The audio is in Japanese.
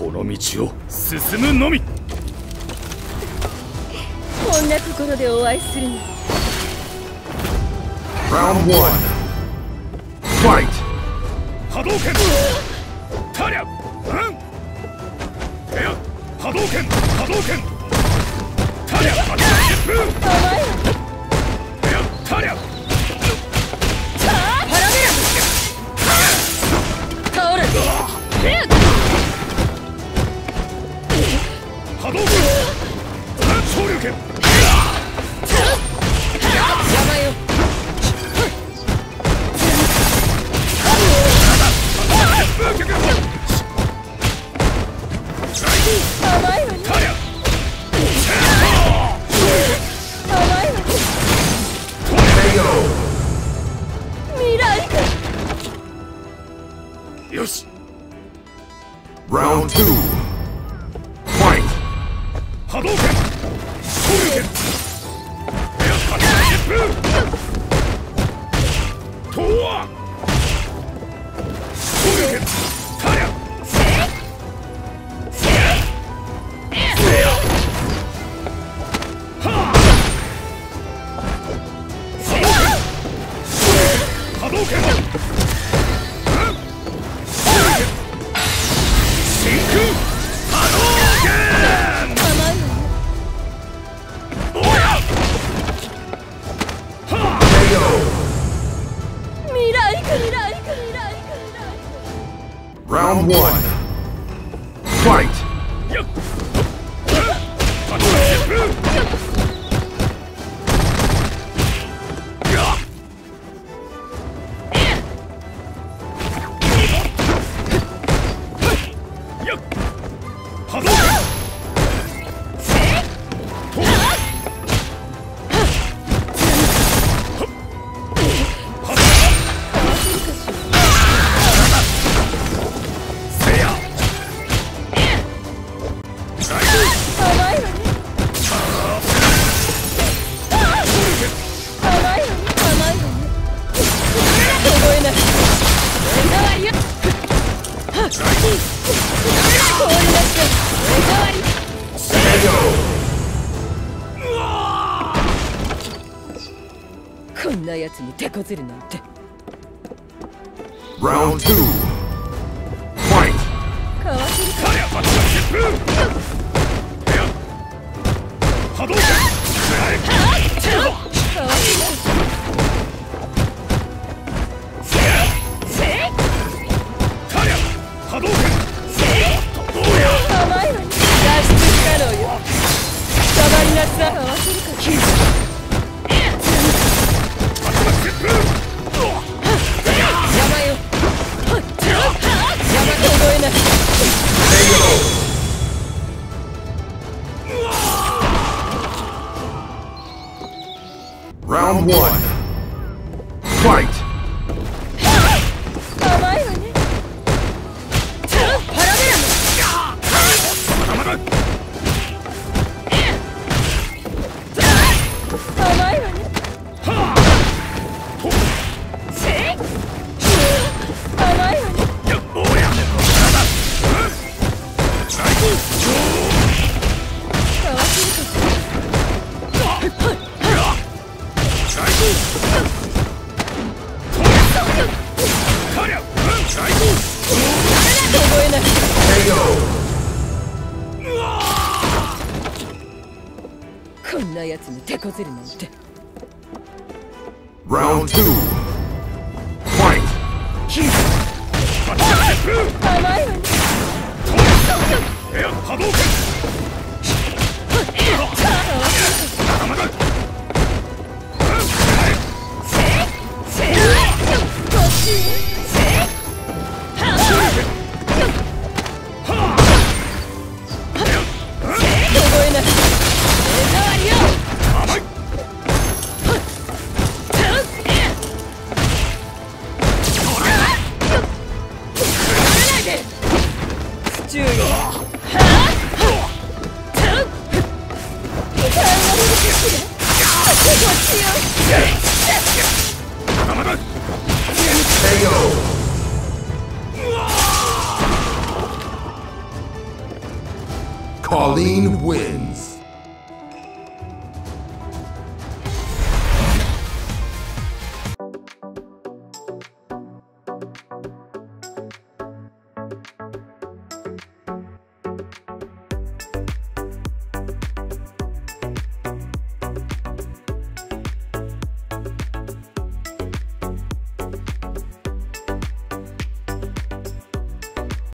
この道を進むのみ。 こんなところでお会いするの。 Round 1 Fight! 波動拳タリャ波動拳波動拳タリャ波動拳タリャパラメラム倒れ波動拳昇竜拳邪魔よ。甘いわね。 タリャ甘いわね。未来か。 よし。 Round 2 Fight! 波動拳昇竜拳とわ昇竜拳タリャ波動拳真空波動拳甘いわね。未来か。 Round 1 Fight! こんなやつに手こずるなんて。 Round 2 Fight! かわせるか。 波動拳かわせるか。 タリャ波動拳甘いわね。脱出不可能よ。下がりなさい。かわせるか。 Round 1 Fight! 甘いわね。パラメラム甘いわね。甘いわね。かわせるかしら。覚えない。こんなやつに手こずるなんて。 Round 2 Fight! 甘いわね。 波動拳注意。 KOLIN wins.